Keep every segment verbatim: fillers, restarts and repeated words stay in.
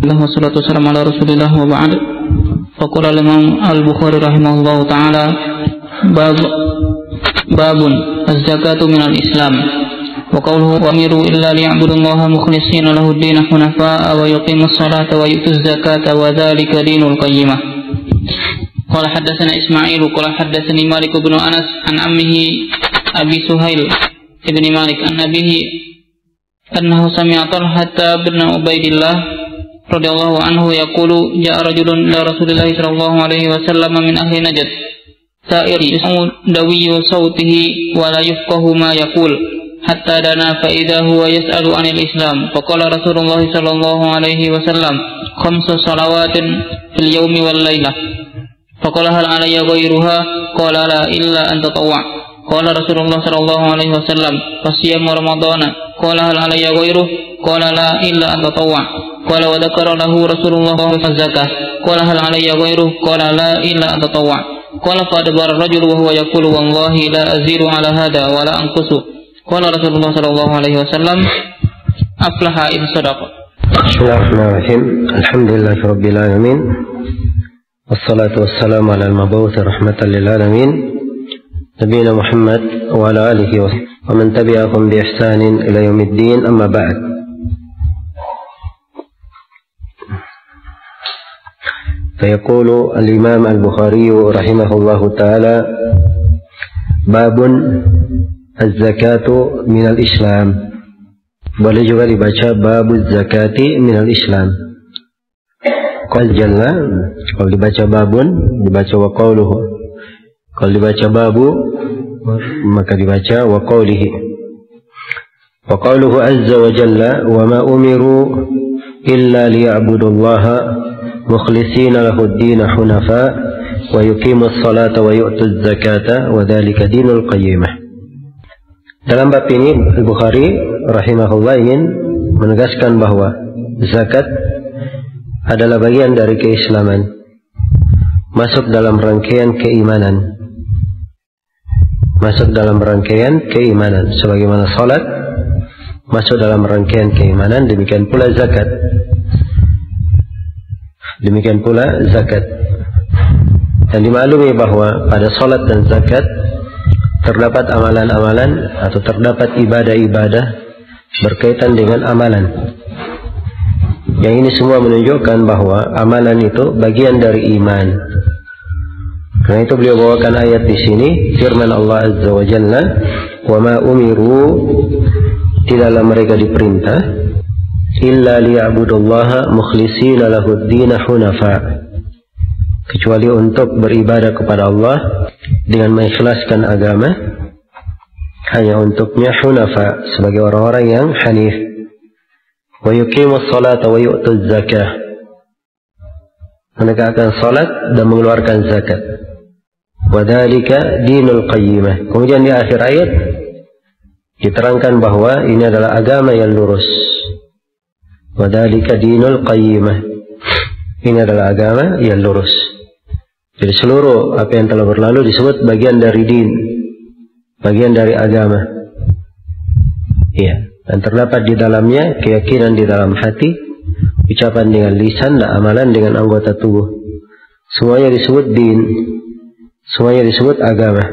Wassalatu wassalamu ala Rasulillah wa ba'd. Faqala al-Imam Al-Bukhari rahimahullahu ta'ala bab babun az-zakatu minal Islam wa qawluhu wa amiru illa liya'budullaha mukhlishina lahu ad-din hunafa'a wa yuqimus salata wa yutuz zakata wa dhalika dinul qayyimah. Qala haddatsana Ismail qala haddatsani Malik bin Anas an ammihi Abi Suhail ibn Malik an abihi annahu sami'a Talhata bin Ubaidillah radhiyallahu anhu yaqulu ja'a rajulun ila Rasulillah sallallahu alaihi wasallam min ahli Najd sa'iri yusmu dawiyyu sawtihi wa la yafqahu ma yaqul hatta dana fa idha huwa yas'alu 'anil Islam faqala Rasulullah sallallahu alaihi wasallam khamsu salawatin fil yawmi wal lailah faqala hal 'alayya ghayruha qala la illa an tatawwa qala Rasulullah sallallahu alaihi wasallam fasiyam ramadhana qala hal 'alayya ghayruhu qala la illa an tatawwa qala wa dzakara lahu Rasulullah az-zakah qala hal 'alayya ghayruhu qala la illa an tatawwa qala fa adbara ar-rajulu wa huwa yaqulu wallahi la aziru 'ala hadha wa la anqusu qala Rasulullah sallallahu alaihi wasallam aflaha in sadaqa. Bismillahirrahmanirrahim. Alhamdulillahi rabbil alamin. Wassalatu wassalamu ala al-mab'uts rahmatan lil alamin nabiyina Muhammad wa ala alihi wa man tabi'ahum bi ihsanin ila yaumiddin, amma ba'd. فيقول الإمام البخاري رحمه الله تعالى باب الزكاة من الإسلام. Boleh juga dibaca babu zakati minal Islam. Qal jalla, kalau dibaca babun dibaca wa qawluhu, kalau dibaca babu maka dibaca wa qawlihi. Wa qawluhu azza wa jalla wa ma umiru illa liya'budullaha mukhlishina lahu ad-din hunafa wa yuqimus salata wa yu'tuz zakata wa dzalika dinul qayyimah. Dalam bab ini Al-Bukhari rahimahullah ingin menegaskan bahwa zakat adalah bagian dari keislaman, masuk dalam rangkaian keimanan, masuk dalam rangkaian keimanan sebagaimana salat masuk dalam rangkaian keimanan, demikian pula zakat. Demikian pula zakat. Dan dimaklumi bahwa pada salat dan zakat terdapat amalan-amalan atau terdapat ibadah-ibadah berkaitan dengan amalan. Yang ini semua menunjukkan bahwa amalan itu bagian dari iman. Karena itu beliau bawakan ayat di sini, firman Allah Azza wa Jalla, "Wa ma umiru," tidaklah mereka diperintah illa liya'budullaha mukhlishina lahu ad-din hunafa, kecuali untuk beribadah kepada Allah dengan mengikhlaskan agama hanya untuknya, hunafa sebagai orang-orang yang hanif, wa yuqimus salata wa yu'tuz zakah, menegakkan salat dan mengeluarkan zakat, wa dzalika dinul qayyimah. Kemudian di akhir ayat diterangkan bahwa ini adalah agama yang lurus. Wa dzalika dinul qayyimah, ini adalah agama yang lurus. Jadi seluruh apa yang telah berlalu disebut bagian dari din, bagian dari agama. Iya, dan terdapat di dalamnya keyakinan di dalam hati, ucapan dengan lisan, dan amalan dengan anggota tubuh. Semuanya disebut din, semuanya disebut agama.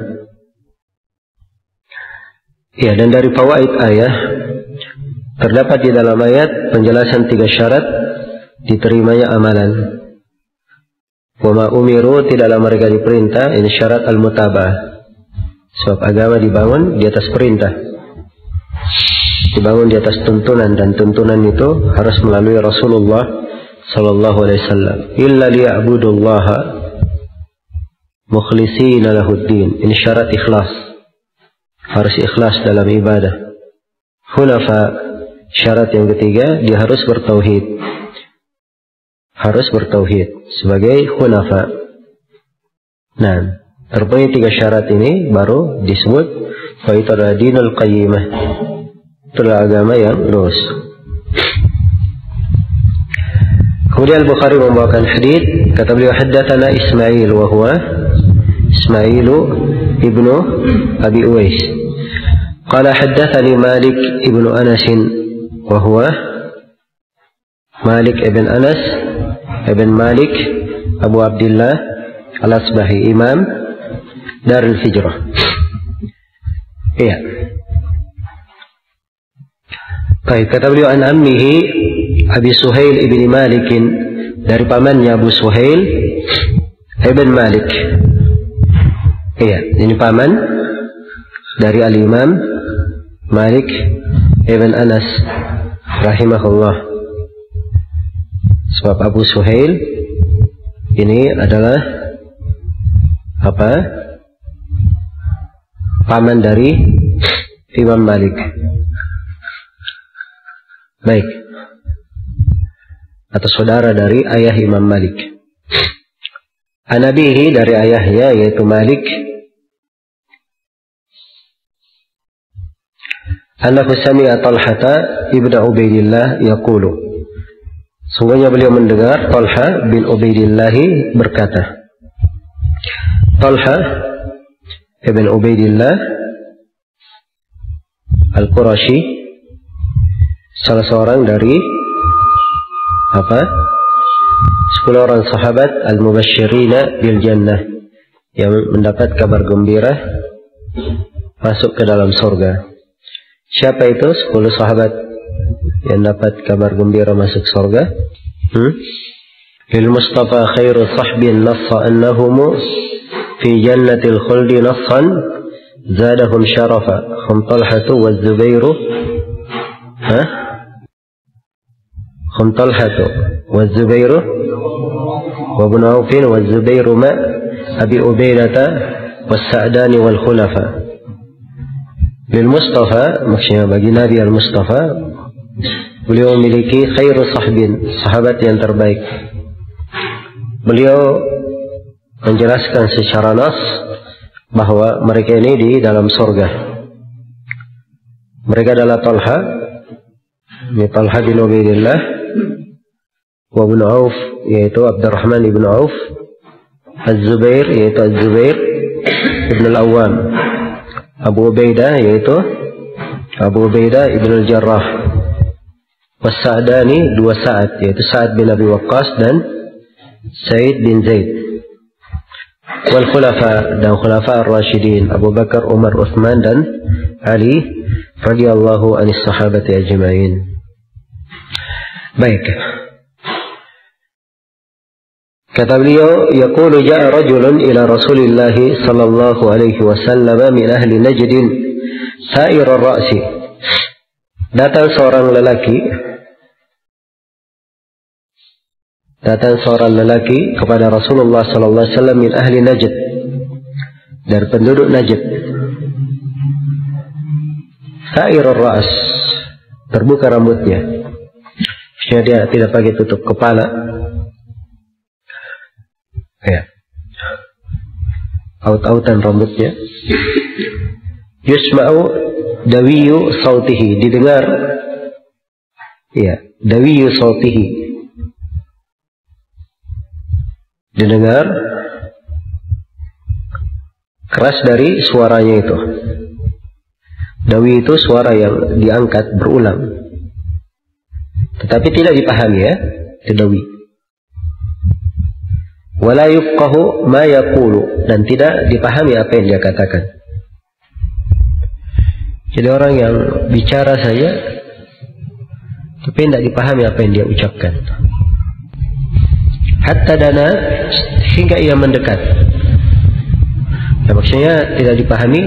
Iya, dan dari fawaid ayat terdapat di dalam ayat penjelasan tiga syarat diterimanya amalan. Wa ma umiru, tidaklah mereka diperintah, ini syarat al-mutaba'ah. Sebab agama dibangun di atas perintah, dibangun di atas tuntunan, dan tuntunan itu harus melalui Rasulullah sallallahu alaihi wasallam. Illa liya'budullaha mukhlishina lahu ad-din, ini syarat ikhlas, harus ikhlas dalam ibadah. Hunafa, syarat yang ketiga, dia harus bertauhid, harus bertauhid sebagai hunafa. Nah, terpenuhi tiga syarat ini baru disebut fa itu adalah dinul qayyimah, itulah agama yang lurus. Kemudian Al-Bukhari membawakan hadits, kata beliau haddatsana Ismail wa huwa Ismailu ibnu Abi Uwais qala haddatsani Malik ibnu Anas wa huwa Malik ibn Anas ibn Malik Abu Abdullah Al-Asbahi, Imam Darul Hijrah. Iya. Baik, kata beliau an ammihi Abi Suhail ibn Malik, dari pamannya Abu Suhail ibn Malik. Iya, ini paman dari Al-Imam Malik ibn Anas rahimahullah. Sebab Abu Suhail ini adalah apa? Paman dari Imam Malik. Baik. Atau saudara dari ayah Imam Malik. Anabihi, dari ayahnya yaitu Malik. Annahu sami'a Talhata ibn Ubaidillah yaqulu. Sungguhnya beliau mendengar Talha bin Ubaidillah berkata. Talha ibn Ubaidillah Al-Qurashi, salah seorang dari apa? Sepuluh orang sahabat al-mubashshirina bil jannah, yang mendapat kabar gembira masuk ke dalam surga. Siapa itu sepuluh sahabat yang dapat kabar gembira masuk surga? Hmm? Lil Mustafa khairu sahbin nassa annahum fi jannatil khuldi nassan zadahum syarafa hum Talhatu wa Zubairu ha? hum Talhatu wa Zubairu wa Ibn Aufin wa Zubairu ma Abi Ubaidata wa Sa'dani wal Khulafa. Lil Mustafa, maksudnya bagi Nabi Al-Mustafa, beliau memiliki khairu sahbin, sahabat yang terbaik. Beliau menjelaskan secara nas bahwa mereka ini di dalam surga. Mereka adalah Talha, Talha bin Ubaidillah, wa Ibn Auf, yaitu Abdurrahman ibn Auf, Az-Zubair, yaitu Az-Zubair ibn Al-Awwam, Abu Ubaidah, yaitu Abu Ubaidah ibn Al-Jarrah, Was-Sa'dani, dua Sa'ad, yaitu Sa'ad bin Abi Waqqas dan Said bin Zaid. Wal Khulafa, dan Khulafa Ar-Rashidin, Abu Bakar, Umar, Uthman dan Ali radhiyallahu anis sahabati ajma'in. Baik. Kata beliau, yaqulu ja'a rajulun ila Rasulillah sallallahu alaihi wasallam min ahli Najd sa'ir ar-ra'si. Datang seorang lelaki Datang seorang lelaki kepada Rasulullah sallallahu alaihi wasallam min ahli Najd, dari penduduk Najd. Sa'ir ar-ra's, terbuka rambutnya. Maksudnya dia tidak pakai tutup kepala. Ya. Aut-autan rambutnya. Yusma'u dawiyu sautihi, didengar ya, dawiyu sautihi, didengar keras dari suaranya itu. Dawi itu suara yang diangkat berulang, tetapi tidak dipahami, ya, itu dawi. Wala yufqahu ma yaqulu, dan tidak dipahami apa yang dia katakan. Jadi orang yang bicara saja tapi tidak dipahami apa yang dia ucapkan. Hatta dana, hingga ia mendekat. Ya, maksudnya tidak dipahami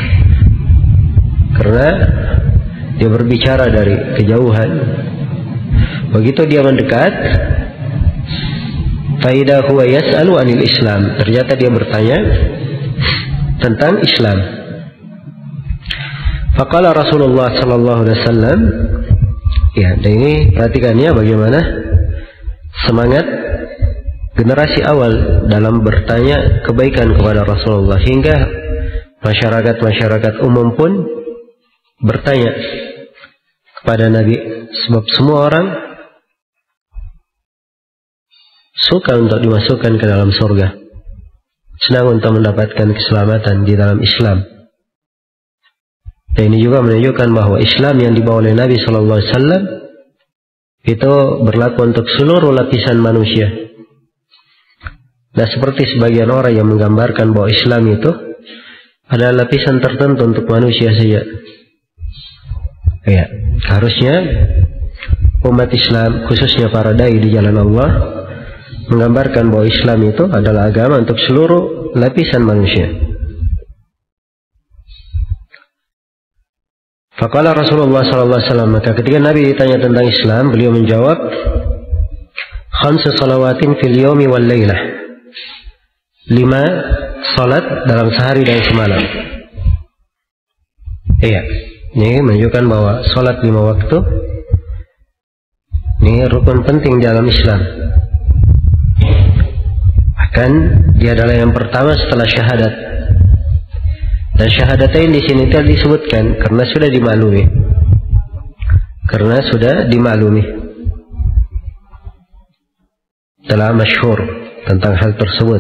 karena dia berbicara dari kejauhan. Begitu dia mendekat, Faidah huwa yas'alu anil Islam, ternyata dia bertanya tentang Islam. Faqala Rasulullah sallallahu alaihi wasallam, ya, dan ini perhatikannya bagaimana semangat generasi awal dalam bertanya kebaikan kepada Rasulullah, hingga masyarakat-masyarakat umum pun bertanya kepada Nabi, sebab semua orang suka untuk dimasukkan ke dalam surga, senang untuk mendapatkan keselamatan di dalam Islam. Dan ini juga menunjukkan bahwa Islam yang dibawa oleh Nabi Sallallahu Alaihi Wasallam itu berlaku untuk seluruh lapisan manusia. Nah, seperti sebagian orang yang menggambarkan bahwa Islam itu ada lapisan tertentu untuk manusia saja. Ya, harusnya umat Islam, khususnya para dai di jalan Allah, menggambarkan bahwa Islam itu adalah agama untuk seluruh lapisan manusia. Faqala Rasulullah sallallahu alaihi wasallam, maka ketika Nabi ditanya tentang Islam, beliau menjawab, khamsu salawatin fil yawmi wal lailah. Lima salat dalam sehari dan semalam. Iya, ini menunjukkan bahwa salat lima waktu ini rukun penting dalam Islam. Bahkan dia adalah yang pertama setelah syahadat. Dan syahadatain di sini telah disebutkan karena sudah dimaklumi. Karena sudah dimaklumi. Telah masyhur tentang hal tersebut.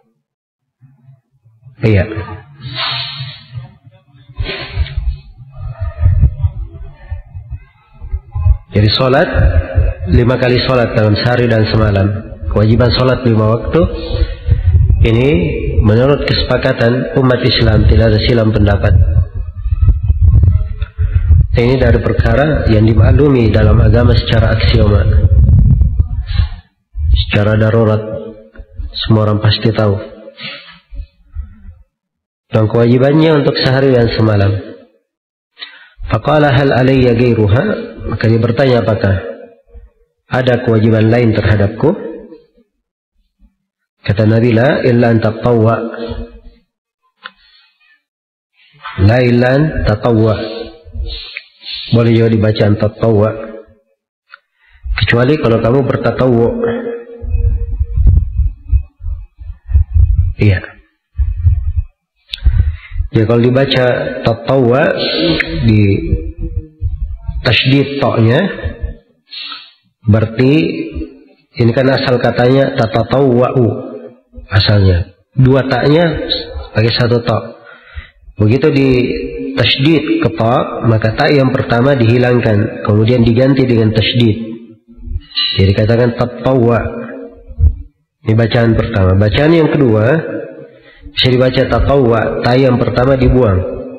Iya. Jadi sholat lima kali sholat dalam sehari dan semalam. Kewajiban sholat lima waktu ini menurut kesepakatan umat Islam tidak ada silam pendapat. Ini dari perkara yang dimaklumi dalam agama secara aksioma, secara darurat, semua orang pasti tahu. Dan kewajibannya untuk sehari dan semalam. Faqala hal alayya ghairuha, maka dia bertanya apakah ada kewajiban lain terhadapku? Kata Nabi, la illa an tatawwa. La illa an tatawwa. Boleh juga dibaca an tatawwa. Kecuali kalau kamu bertatawwu. Iya. Jadi kalau dibaca tatawwa di tasydid ta-nya, berarti ini kan asal katanya tatatawwa'u. Asalnya dua taknya pakai satu tak. Begitu di tasydid ke ta, maka tak yang pertama dihilangkan, kemudian diganti dengan tasydid. Jadi katakan tatawwa. Ini bacaan pertama. Bacaan yang kedua bisa dibaca tatawwa, ta yang pertama dibuang,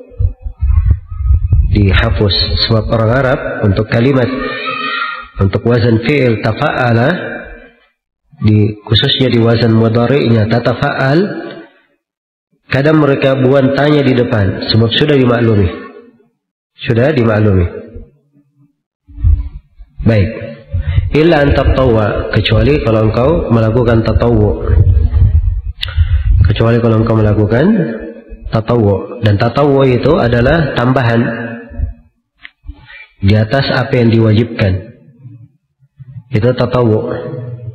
dihapus. Sebab orang Arab untuk kalimat, untuk wazan fi'il tafa'ala, di khususnya di wazan mudhari'nya tatafa'al, kadang mereka buang tanya di depan sebab sudah dimaklumi. Sudah dimaklumi. Baik. Illa an tatawwa, kecuali kalau engkau melakukan tatawwu. Kecuali kalau engkau melakukan tatawwu. Dan tatawwu itu adalah tambahan di atas apa yang diwajibkan. Itu tatawwu.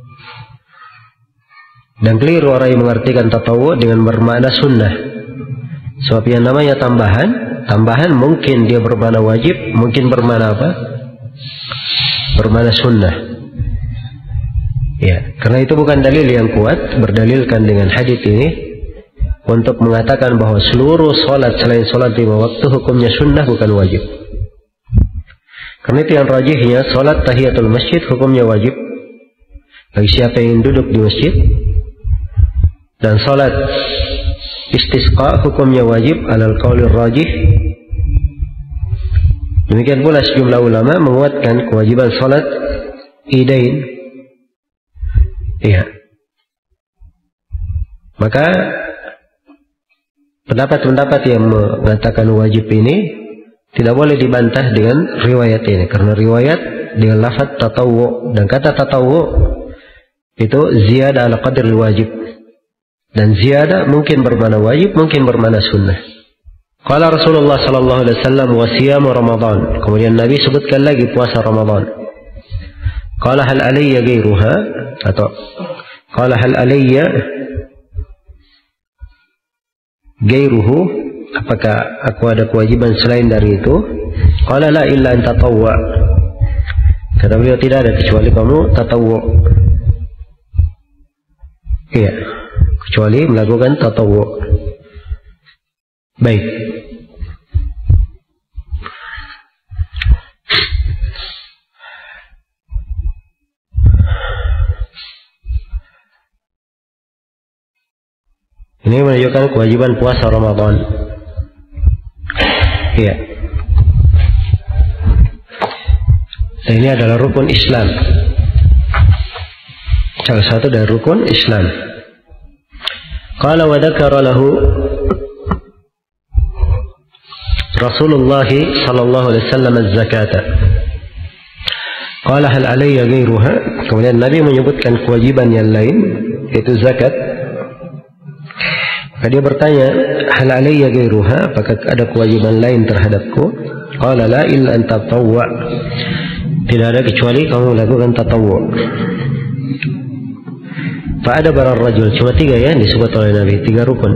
Dan keliru orang yang mengartikan tatawwu dengan bermakna sunnah. Sebab yang namanya tambahan, tambahan mungkin dia bermakna wajib, mungkin bermakna apa? Bermakna sunnah. Ya, karena itu bukan dalil yang kuat, berdalilkan dengan hadits ini untuk mengatakan bahwa seluruh sholat selain sholat lima waktu hukumnya sunnah, bukan wajib. Karena itu yang rajihnya sholat tahiyatul masjid hukumnya wajib bagi siapa yang duduk di masjid. Dan salat istisqa hukumnya wajib alal qaulir rajih. Demikian pula sejumlah ulama menguatkan kewajiban salat idain. Iya. Maka pendapat-pendapat yang mengatakan wajib ini tidak boleh dibantah dengan riwayat ini, karena riwayat dengan lafaz tatawwu, dan kata tatawwu itu ziyadah ala qadril wajib. Dan ziyadah mungkin bermakna wajib, mungkin bermakna sunnah. Qala Rasulullah sallallahu alaihi wasallam wa siyamu Ramadan. Kemudian Nabi sebutkan lagi puasa Ramadan. Qala hal alayya ghairuha, atau qala hal alayya ghairuhu, apakah aku ada kewajiban selain dari itu? Qala la illa an tatawwa. Kata beliau, tidak ada kecuali kamu tatawwu. Iya, kecuali melakukan tatawwu. Baik. Ini menunjukkan kewajiban puasa Ramadan. Iya. Dan ini adalah rukun Islam. Salah satu dari rukun Islam. Qala wa dzakara lahu Rasulullah sallallahu alaihi wasallam az-zakata. Qala hal alayya ghairuha? Kemudian Nabi menyebutkan kewajiban yang lain, yaitu zakat. Maka dia bertanya, hal alayya ghairuha? Apakah ada kewajiban lain terhadapku? Qala la illa an tatawwa. Tidak ada kecuali kamu melakukan tatawwu. Fa ada barar rajul, cuma tiga ya disebut oleh Nabi, tiga rukun.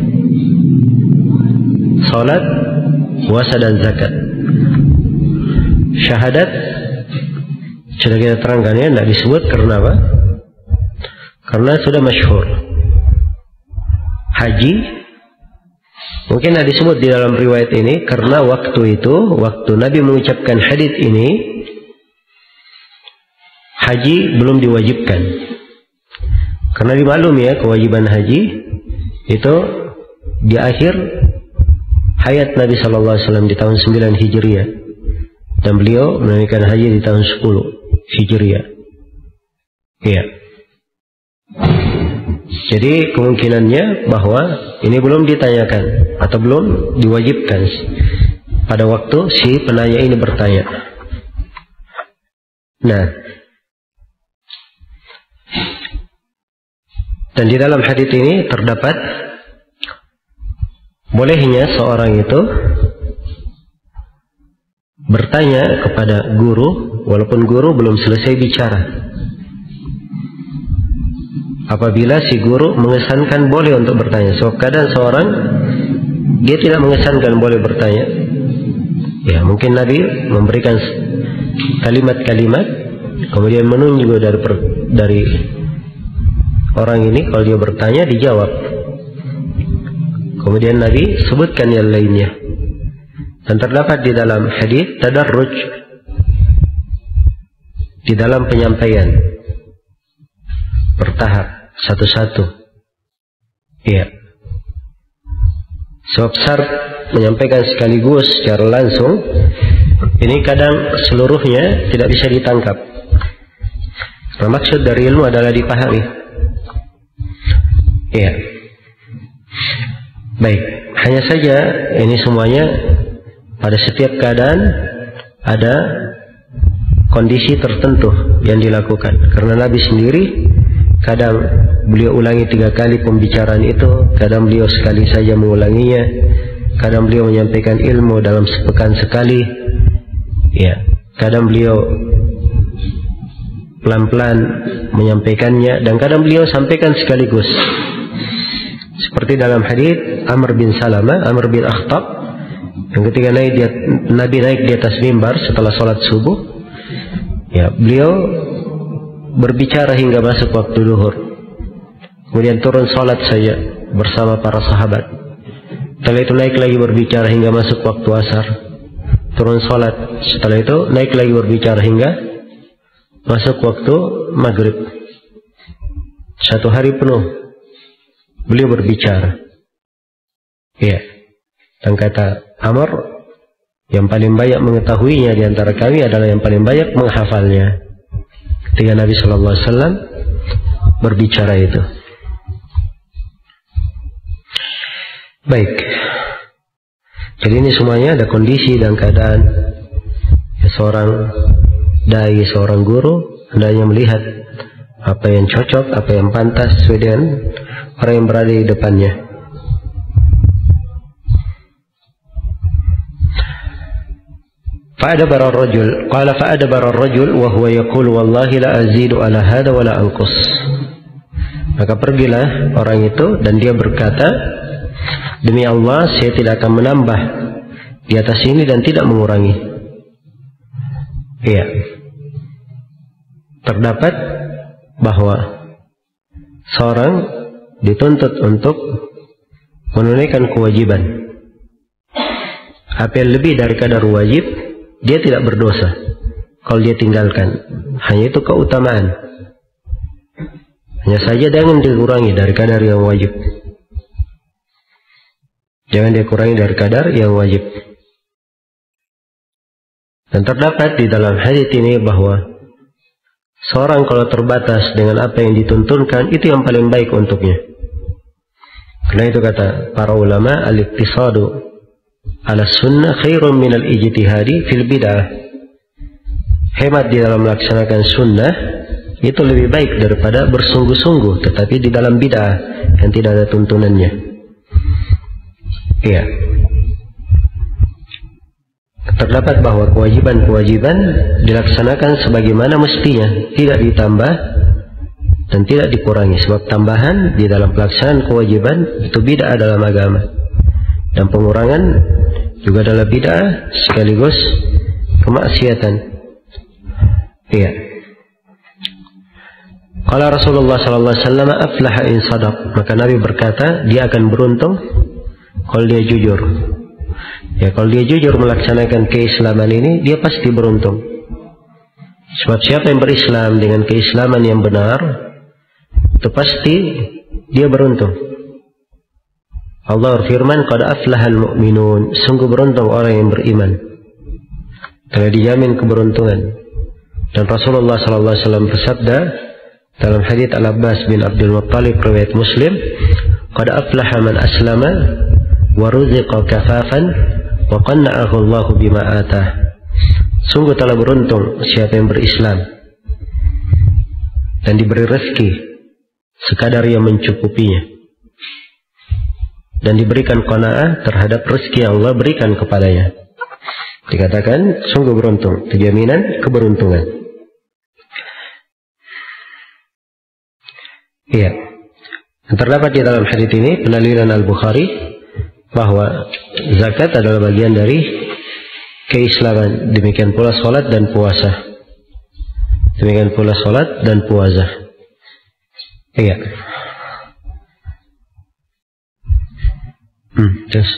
Salat, puasa dan zakat. Syahadat sudah kita terangkan ya, tidak disebut karena apa? Karena sudah masyhur. Haji mungkin tidak disebut di dalam riwayat ini karena waktu itu, waktu Nabi mengucapkan hadits ini, haji belum diwajibkan. Karena dimaklum ya, kewajiban haji itu di akhir hayat Nabi Shallallahu Alaihi Wasallam di tahun sembilan Hijriah, dan beliau menunaikan haji di tahun sepuluh Hijriah. Iya. Jadi kemungkinannya bahwa ini belum ditanyakan atau belum diwajibkan pada waktu si penanya ini bertanya. Nah, dan di dalam hadits ini terdapat bolehnya seorang itu bertanya kepada guru walaupun guru belum selesai bicara. Apabila si guru mengesankan boleh untuk bertanya. So kadang seorang dia tidak mengesankan boleh bertanya. Ya, mungkin Nabi memberikan kalimat-kalimat, kemudian menunggu dari dari orang ini kalau dia bertanya dijawab. Kemudian Nabi sebutkan yang lainnya. Dan terdapat di dalam hadis tadarruj di dalam penyampaian bertahap satu-satu. Iya. Sebab syarat menyampaikan sekaligus secara langsung ini kadang seluruhnya tidak bisa ditangkap. Nah, maksud dari ilmu adalah dipahami. Iya. Baik, hanya saja ini semuanya pada setiap keadaan ada kondisi tertentu yang dilakukan. Karena Nabi sendiri kadang beliau ulangi tiga kali pembicaraan itu, kadang beliau sekali saja mengulanginya, kadang beliau menyampaikan ilmu dalam sepekan sekali, ya, kadang beliau pelan-pelan menyampaikannya, dan kadang beliau sampaikan sekaligus. Seperti dalam hadis Amr bin Salamah, Amr bin Akhtab, yang ketika naik dia, Nabi naik di atas mimbar setelah sholat subuh, ya, beliau berbicara hingga masuk waktu zuhur. Kemudian turun sholat saja bersama para sahabat. Setelah itu naik lagi berbicara hingga masuk waktu asar. Turun sholat. Setelah itu naik lagi berbicara hingga masuk waktu maghrib. Satu hari penuh beliau berbicara. Iya. Dan kata Amr, yang paling banyak mengetahuinya di antara kami adalah yang paling banyak menghafalnya. Ketika Nabi Shallallahu Alaihi Wasallam berbicara itu. Baik. Jadi ini semuanya ada kondisi dan keadaan. Ya, seorang dai, seorang guru hendaknya melihat apa yang cocok, apa yang pantas sesuai dengan orang yang berada di depannya. فأدبر الرجل قال فأدبر الرجل وهو يقول والله لا أزيد على هذا ولا أنقص. Maka pergilah orang itu dan dia berkata, demi Allah saya tidak akan menambah di atas ini dan tidak mengurangi. Iya. Terdapat bahwa seorang dituntut untuk menunaikan kewajiban. Apa yang lebih dari kadar wajib, dia tidak berdosa kalau dia tinggalkan. Hanya itu keutamaan. Hanya saja jangan dikurangi dari kadar yang wajib. Jangan dia kurangi dari kadar yang wajib. Dan terdapat di dalam hadis ini bahwa seorang kalau terbatas dengan apa yang dituntunkan, itu yang paling baik untuknya. Karena itu kata para ulama, al-iqtisadu ala sunnah khairun min al-ijtihadi fil bid'ah. Hemat di dalam melaksanakan sunnah itu lebih baik daripada bersungguh-sungguh tetapi di dalam bid'ah yang tidak ada tuntunannya. Iya. Terdapat bahwa kewajiban-kewajiban dilaksanakan sebagaimana mestinya, tidak ditambah dan tidak dikurangi. Sebab tambahan di dalam pelaksanaan kewajiban itu bid'ah dalam agama, dan pengurangan juga adalah bid'ah sekaligus kemaksiatan. Iya. Qala Rasulullah sallallahu alaihi wasallam, aflaha in sadaq. Maka Nabi berkata, dia akan beruntung kalau dia jujur. Ya, kalau dia jujur melaksanakan keislaman ini, dia pasti beruntung. Sebab siapa yang berislam dengan keislaman yang benar, itu pasti dia beruntung. Allah berfirman, qad aflahal mu'minun. Sungguh beruntung orang yang beriman, telah dijamin keberuntungan. Dan Rasulullah sallallahu alaihi wasallam bersabda dalam hadits Al-Abbas bin Abdul Muttalib riwayat Muslim, qad aflaha man aslama wa ruziqa kafafan wa qanna'ahu Allahu bima atah. Sungguh telah beruntung siapa yang berislam dan diberi rezeki sekadar yang mencukupinya, dan diberikan qanaah terhadap rezeki yang Allah berikan kepadanya. Dikatakan sungguh beruntung, jaminan keberuntungan. Iya. Dan terdapat di dalam hadits ini penalilan Al-Bukhari bahwa zakat adalah bagian dari keislaman. Demikian pula salat dan puasa. Demikian pula salat dan puasa. Iya. Hmm, terus.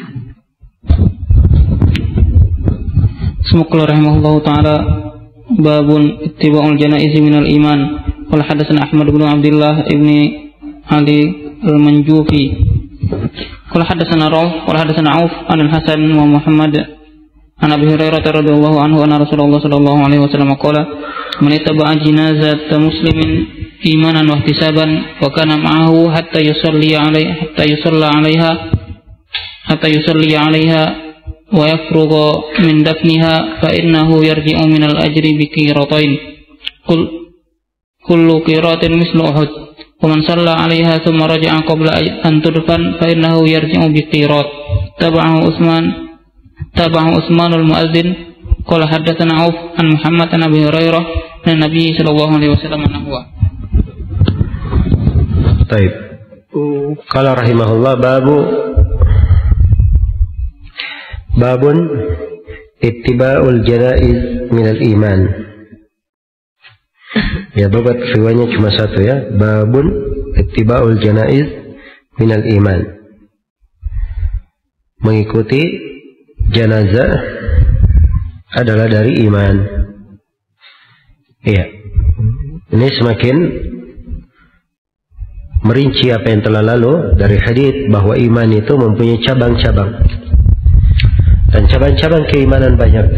Bismillah rahimahullahu ta'ala, babun ittiba'ul janaizi minal iman. Qala hadatsana Ahmad bin Abdullah ibni Ali al-Manjufi. Qala hadatsana Rauf, qala hadatsana Auf an al-Hasan wa Muhammad an Abi Hurairah radhiyallahu anhu anna Rasulullah sallallahu alaihi wasallam qala man ittaba'a janazata muslimin imanan wa ihtisaban wa kana ma'ahu hatta yusalli 'alaiha hatta yusalla 'alaiha hatta yusalli 'alaiha wa yafrugha min dafniha fa innahu yarji'u min al-ajri bi qiratain qul kullu qiratin mislu Uhud wa man shalla 'alaiha thumma raja'a qabla an tudfan fa innahu yarji'u bi qirat tabahu Utsman tabahu Utsmanul muadzin qala haddatsana Auf an Muhammad an Abi Hurairah an Nabi sallallahu alaihi wasallam nahwa. Baik. Qala rahimahullah, babu babun ittiba'ul janaiz minal iman. Ya, babat riwayatnya cuma satu ya. Babun ittiba'ul janaiz minal iman. Mengikuti jenazah adalah dari iman. Iya. Ini semakin merinci apa yang telah lalu dari hadits bahwa iman itu mempunyai cabang-cabang. Dan cabang-cabang keimanan banyak.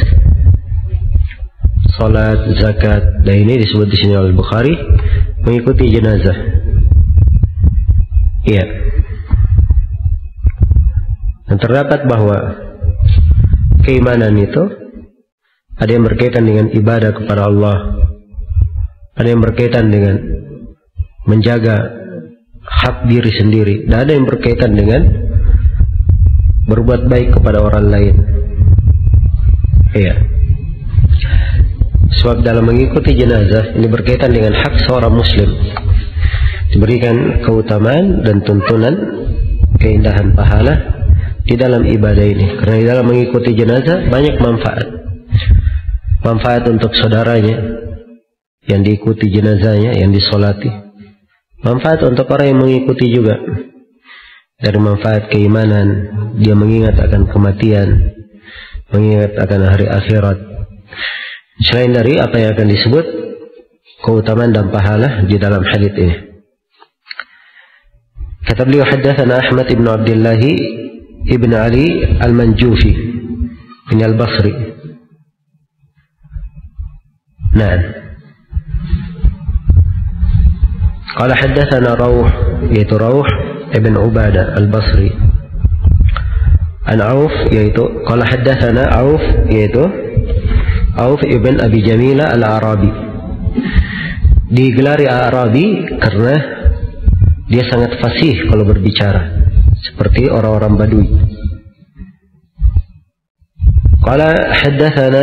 Salat, zakat, dan ini disebut di sini oleh Bukhari mengikuti jenazah. Iya. Dan terdapat bahwa keimanan itu ada yang berkaitan dengan ibadah kepada Allah, ada yang berkaitan dengan menjaga hak diri sendiri, dan ada yang berkaitan dengan berbuat baik kepada orang lain. Iya. Sebab dalam mengikuti jenazah ini berkaitan dengan hak seorang muslim, diberikan keutamaan dan tuntunan keindahan pahala di dalam ibadah ini. Karena di dalam mengikuti jenazah banyak manfaat. Manfaat untuk saudaranya yang diikuti jenazahnya, yang disolati. Manfaat untuk orang yang mengikuti juga. Dari manfaat keimanan, dia mengingat akan kematian, mengingat akan hari akhirat. Selain dari apa yang akan disebut keutamaan dan pahala di dalam hadits ini. Kata beliau, haddatsana Ahmad ibn Abdullah ibn Ali al-Manjufi ini al-Basri. Nah, qala haddatsana Rawh, yaitu Rawh ibn Ubadah al-Basri, an Auf, yaitu qala haddatsana Auf, yaitu Auf ibn Abi Jamila al-Arabi. Digelari Arabi karena dia sangat fasih kalau berbicara, seperti orang-orang Badui. Qala haddatsana,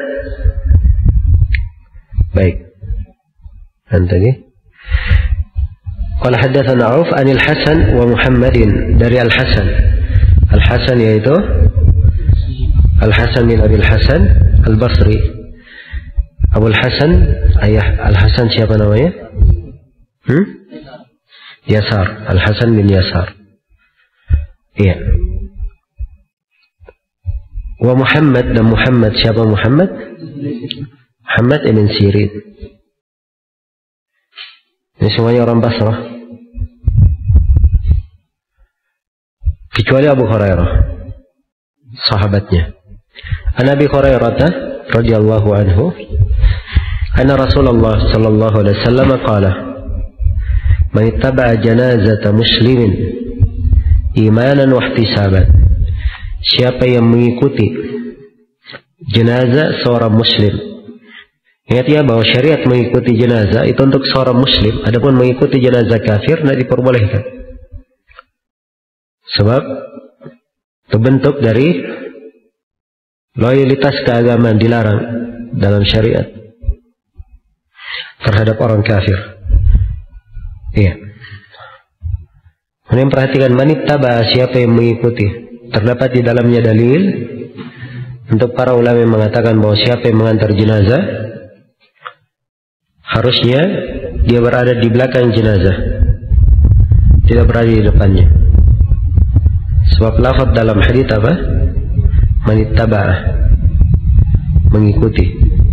baik, dan tadi qala haddatsana Auf anil Hasan wa Muhammadin, dari Al-Hasan. Al-Hasan yaitu Al-Hasan bin Abil Hasan Al-Basri. Abul Hasan, ayah Al-Hasan siapa namanya? Hmm? Yasar, Al-Hasan bin Yasar. Iya. Wa Muhammad, dan Muhammad siapa Muhammad? Muhammad ibn Sirin. Ini semuanya orang Basrah, kecuali Abu Hurairah, sahabatnya. An Abi Hurairah radhiyallahu anhu, anna Rasulullah sallallahu alaihi wasallam qala, man ittaba'a janazata muslimin imanan wa ihtisaban, siapa yang mengikuti jenazah seorang muslim. Ingat ya bahwa syariat mengikuti jenazah itu untuk seorang muslim, adapun mengikuti jenazah kafir tidak diperbolehkan. Sebab itu bentuk dari loyalitas keagamaan, dilarang dalam syariat terhadap orang kafir. Iya. Kemudian perhatikan, manittaba, siapa yang mengikuti. Terdapat di dalamnya dalil untuk para ulama yang mengatakan bahwa siapa yang mengantar jenazah harusnya dia berada di belakang jenazah, tidak berada di depannya. Sebab lafaz dalam hadits apa? Manittaba, mengikuti.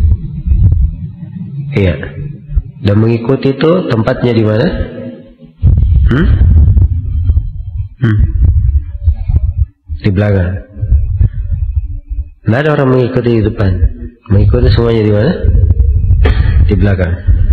Iya. Dan mengikuti itu tempatnya di mana? Hmm? Hmm. Di belakang. Tidak ada orang mengikuti di depan. Mengikuti semuanya di mana? Di belakang.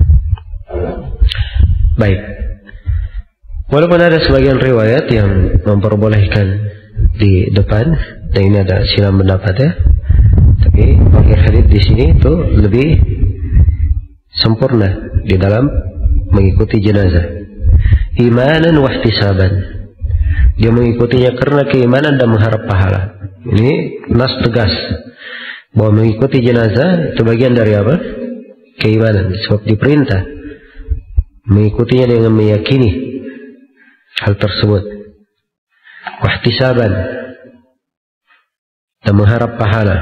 Baik. Walaupun ada sebagian riwayat yang memperbolehkan di depan, dan ini ada silam pendapat ya, tapi akhir hadits di sini itu lebih sempurna di dalam mengikuti jenazah. Imanan wa ihtisaban, dia mengikutinya karena keimanan dan mengharap pahala. Ini nas tegas bahwa mengikuti jenazah itu bagian dari apa? Keimanan. Sebab diperintah mengikutinya dengan meyakini hal tersebut. Wa ihtisaban, dan mengharap pahala.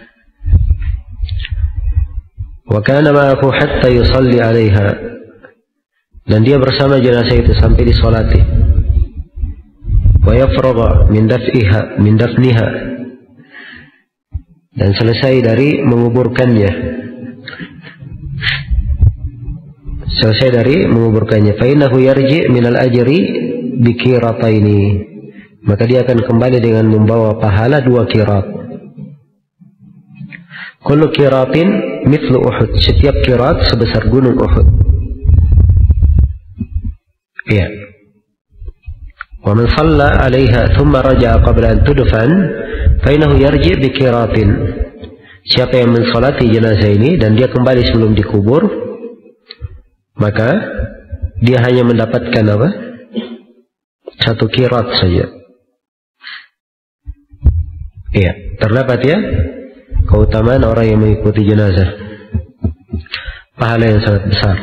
Wa kana ma'ahu hatta yusalli 'alaiha, dan dia bersama jenazah itu sampai disolati. Wa yafragha min daf'iha min dafniha, dan selesai dari menguburkannya. Selesai dari menguburkannya. Fa innahu yarji' min al-ajri bi qirataini, maka dia akan kembali dengan membawa pahala dua qirat. Kullu qiratin mithlu Uhud, setiap qirat sebesar gunung Uhud. Iya. Wa man shalla 'alaiha thumma raja'a qabla an tudfan fa innahu yarji' bi qiratin, siapa yang mensalati jenazah ini dan dia kembali sebelum dikubur, maka dia hanya mendapatkan apa? Satu qirat saja. Iya, terdapat ya keutamaan orang yang mengikuti jenazah, pahala yang sangat besar.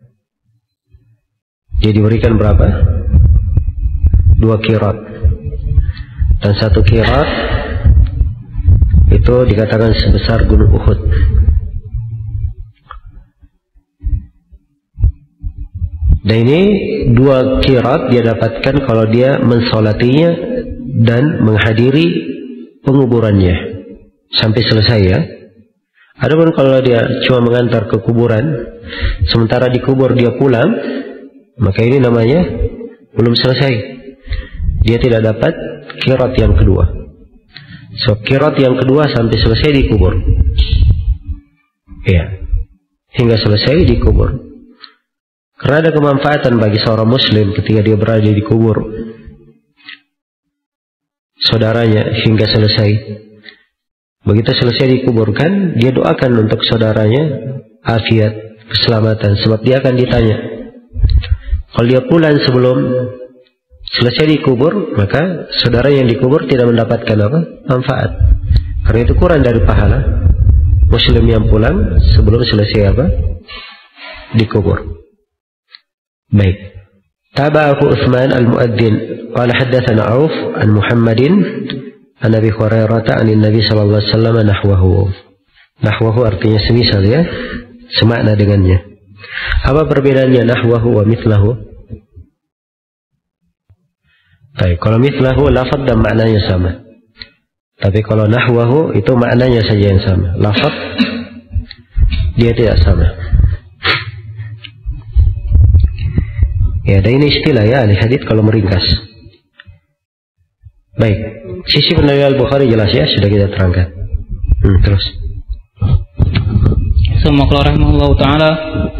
Dia diberikan berapa? Dua qirat, dan satu qirat itu dikatakan sebesar gunung Uhud. Dan ini dua qirat dia dapatkan kalau dia mensolatinya dan menghadiri penguburannya sampai selesai ya. Adapun kalau dia cuma mengantar ke kuburan, sementara dikubur dia pulang, maka ini namanya belum selesai. Dia tidak dapat qirat yang kedua. So qirat yang kedua sampai selesai dikubur. Ya, hingga selesai dikubur. Karena ada kemanfaatan bagi seorang muslim ketika dia berada di kubur saudaranya hingga selesai. Begitu selesai dikuburkan, dia doakan untuk saudaranya afiat, keselamatan, sebab dia akan ditanya. Kalau dia pulang sebelum selesai dikubur, maka saudara yang dikubur tidak mendapatkan apa? Manfaat. Karena itu kurang dari pahala muslim yang pulang sebelum selesai apa? Dikubur. Baik. Tabahu Utsman al-Muadzin qala haddatsana Auf an Muhammadin an Abi Hurairah an Nabi sallallahu alaihi wasallam nahwahu. Nahwahu artinya semisal ya, semakna dengannya. Apa perbedaannya nahwahu wa mithlahu? Baik, kalau mithlahu lafaz dan maknanya sama. Tapi kalau nahwahu itu maknanya saja yang sama. Lafaz dia tidak sama. Ya, dan ini istilah ya ahli hadits kalau meringkas. Baik, sisi penilaian Al-Bukhari jelas ya, sudah kita terangkan. Hmm, terus. Semoga rahimahullah taala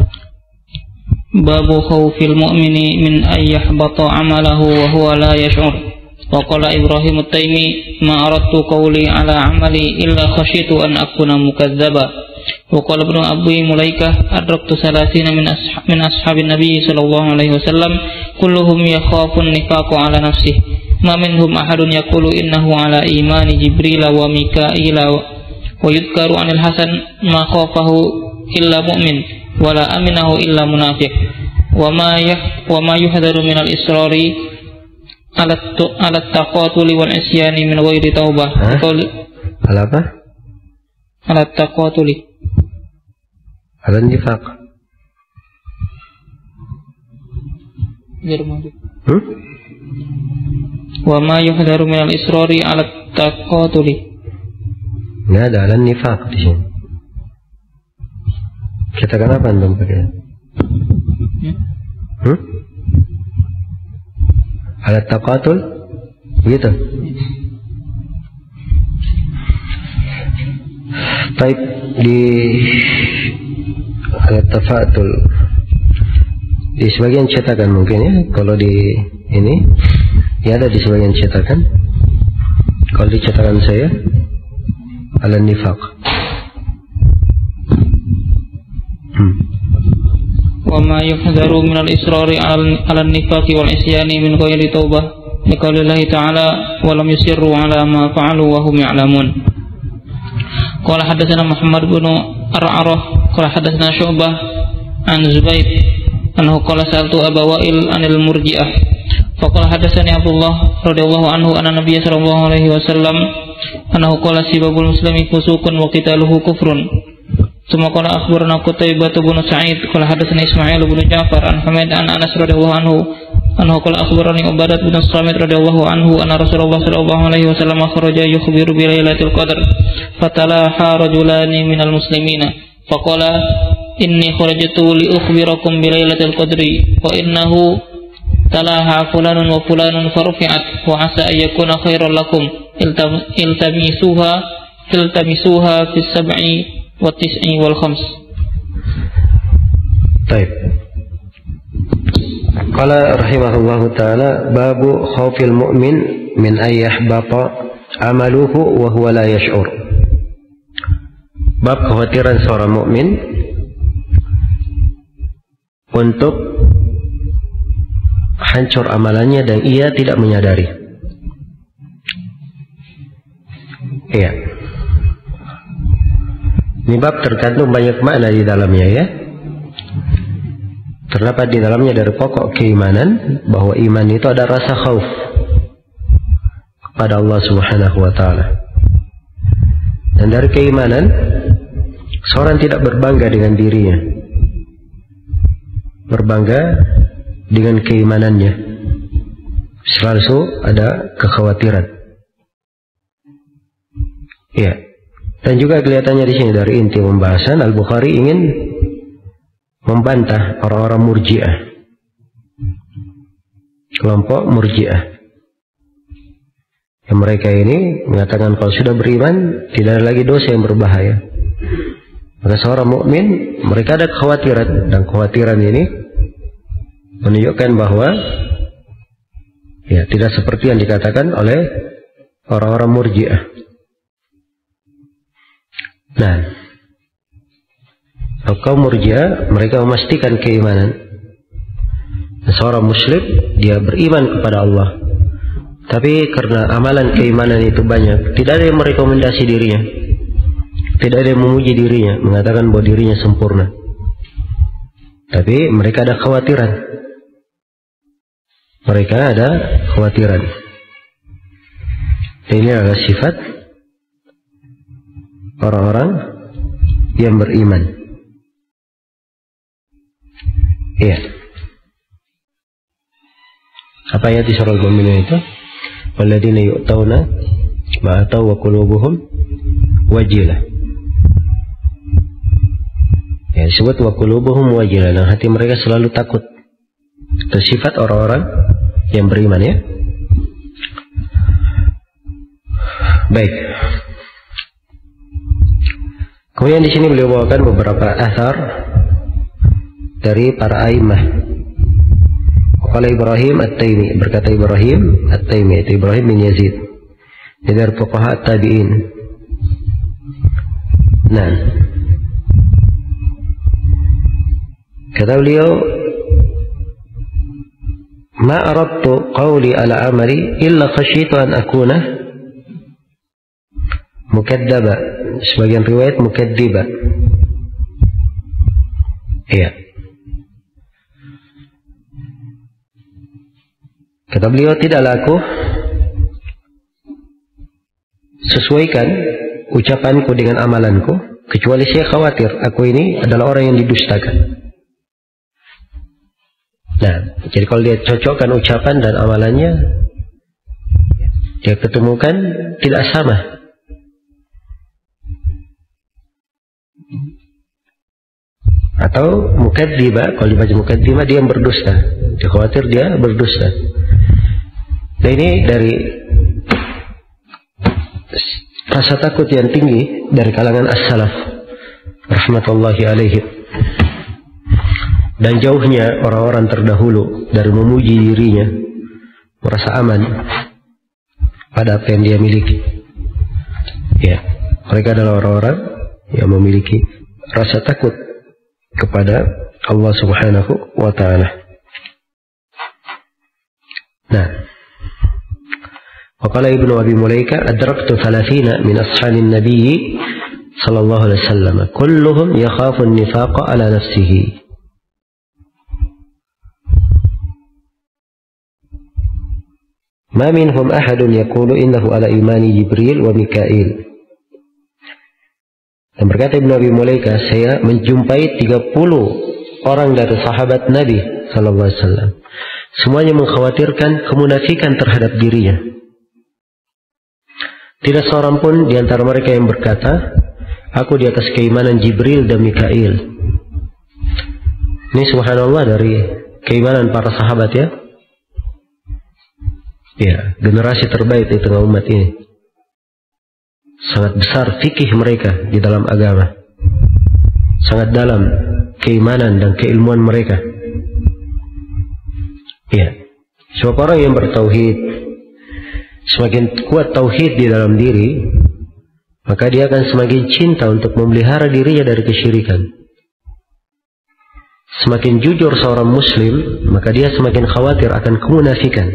babu khawfil mu'mini min ayyahbata amalahu wa huwa la yash'ur. Wa qala Ibrahim at-Taimi ma aradtu qawli ala amali illa khashitu an akuna mukadzdzaba. Wa qala Ibnu Abi Mulaikah adraktu salasina min ashab min ashabin Nabi sallallahu alaihi wasallam kulluhum yakhafun nifaqu ala nafsihi ma minhum ahadun yaqulu innahu ala imani Jibril wa Mikail wa yudkaru anil Hasan ma khafahu illa mu'min wa la aminahu illa munafiq wa ma yah wa ma yuhdaru min al-israri ala ala taqatuli wal isyani min ghairi taubah. Ala apa? Ala taqatuli ala nifaq. Hmm? Wa ma yuhdaru min al-israri ala taqatuli. Nggak ada ala nifaq di sini. Kita kan apa antum pakai? Hmm? Ala taqatul? Begitu. Baik, di ala tafatul di sebagian cetakan mungkin ya, kalau di ini ya ada di sebagian cetakan. Kalau di cetakan saya ala nifaq. Hmm. Wa ma yuhdaru min al-israri ala an-nifaqi wal isyani min ghairi taubah. Liqaulillahi ta'ala wa lam yusirru ala ma fa'alu wa hum ya'lamun. Qala hadatsana Muhammad bin Ar'arah qala hadatsana Syu'bah an Zubayd annahu qala sa'altu Aba Wa'il anil murji'ah faqala hadatsani Abdullah radhiyallahu anhu anna Nabiy sallallahu alaihi wasallam annahu qala sibabul muslimi fusuqun wa qitaluhu kufrun. Tsumma qala akhbarana Qutaibah bin Sa'id qala hadatsani Ismail bin Ja'far an Humayd an Anas radhiyallahu anhu annahu qala akhbarani Ubadah bin Samit radhiyallahu anhu anna Rasulullah sallallahu alaihi wasallam kharaja yukhbiru bi lailatul qadar fatalaha rajulani minal muslimina faqala inni kharajtu li ukhbirakum bi lailatul qadri wa innahu talaha fulanun wa fulanun farfi'at wa asa ayyakuna khairan lakum iltamisuha iltamisuha fi sab'i wa tis'i wal khams. Baik. Qala rahimahullahu taala babu khaufil mu'min min ayyahbata amaluhu wa huwa la yash'ur. Bab kekhawatiran seorang mukmin untuk hancur amalannya dan ia tidak menyadari. Iya. Ini bab terkandung banyak makna di dalamnya ya. Terdapat di dalamnya dari pokok keimanan bahwa iman itu ada rasa khauf kepada Allah Subhanahu wa taala. Dan dari keimanan seorang tidak berbangga dengan dirinya, berbangga dengan keimanannya. Selalu ada kekhawatiran. Ya. Dan juga kelihatannya di sini dari inti pembahasan Al-Bukhari ingin membantah orang-orang Murji'ah, kelompok Murji'ah. Yang mereka ini mengatakan kalau sudah beriman tidak ada lagi dosa yang berbahaya. Maka seorang mukmin mereka ada kekhawatiran, dan kekhawatiran ini menunjukkan bahwa ya tidak seperti yang dikatakan oleh orang-orang Murji'ah. Nah, kaum Murji'ah mereka memastikan keimanan. Seorang muslim dia beriman kepada Allah, tapi karena amalan keimanan itu banyak, tidak ada yang merekomendasi dirinya, tidak ada yang memuji dirinya, mengatakan bahwa dirinya sempurna. Tapi mereka ada kekhawatiran. Mereka ada kekhawatiran. Ini adalah sifat orang-orang yang beriman. Iya. Apa ayat di surah Al-Mu'minun itu? Walladzina yu'tawna ma ataw wa qulubuhum wajilah. Ya, disebut wa qulubuhum wajilah, dan hati mereka selalu takut. Itu sifat orang-orang yang beriman, ya. Baik. Kemudian di sini beliau bawakan beberapa athar dari para a'immah. Qala Ibrahim At-Taimi, berkata Ibrahim At-Taimi, itu Ibrahim bin Yazid, dari fuqaha tabi'in. Nah, kata beliau, ma aradtu qawli ala amali illa khasyitu an akuna mukaddaba. Sebagian riwayat mukaddiba. Iya. Kata beliau, tidaklah aku sesuaikan ucapanku dengan amalanku, kecuali saya khawatir aku ini adalah orang yang didustakan. Nah, jadi kalau dia cocokkan ucapan dan amalannya, dia ketemukan tidak sama. Atau mukadziba, kalau dibaca mukadziba dia yang berdusta, dia khawatir dia berdusta. Nah, ini dari rasa takut yang tinggi dari kalangan as-salaf rahmatullahi alaihim, dan jauhnya orang-orang terdahulu dari memuji dirinya, merasa aman pada apa yang dia miliki. Ya, mereka adalah orang-orang yang memiliki rasa takut kepada Allah Subhanahu wa ta'ala. Nah, وقال ابن أبي مليكة أدركت ثلاثين من أصحاب النبي صلى الله عليه وسلم كلهم يخاف النفاق على نفسه. ما منهم أحد يقول إنه على إيمان جبريل وميكائيل. Dan berkata Ibnu Abi Mulaika, saya menjumpai tiga puluh orang dari sahabat Nabi sallallahu alaihi wasallam. Semuanya mengkhawatirkan kemunafikan terhadap dirinya. Tidak seorang pun di antara mereka yang berkata, aku di atas keimanan Jibril dan Mikail. Ini subhanallah dari keimanan para sahabat, ya. Ya, generasi terbaik di tengah umat ini. Sangat besar fikih mereka di dalam agama. Sangat dalam keimanan dan keilmuan mereka. Ya, sebab orang yang bertauhid, semakin kuat tauhid di dalam diri, maka dia akan semakin cinta untuk memelihara dirinya dari kesyirikan. Semakin jujur seorang muslim, maka dia semakin khawatir akan kemunafikan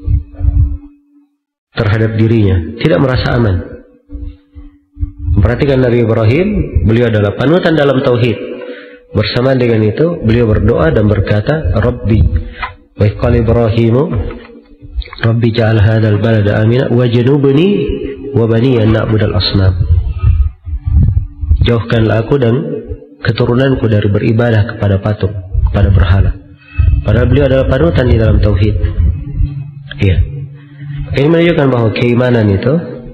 terhadap dirinya, tidak merasa aman. Perhatikan Nabi Ibrahim, beliau adalah panutan dalam tauhid. Bersamaan dengan itu, beliau berdoa dan berkata, Rabbi, wa qala Ibrahimu, Rabbi ja'al hadzal balada amina wajnubni wa bani an na'budal asnam. Jauhkanlah aku dan keturunanku dari beribadah kepada patung, kepada berhala. Padahal beliau adalah panutan di dalam tauhid. Iya. Ini menunjukkan bahwa keimanan itu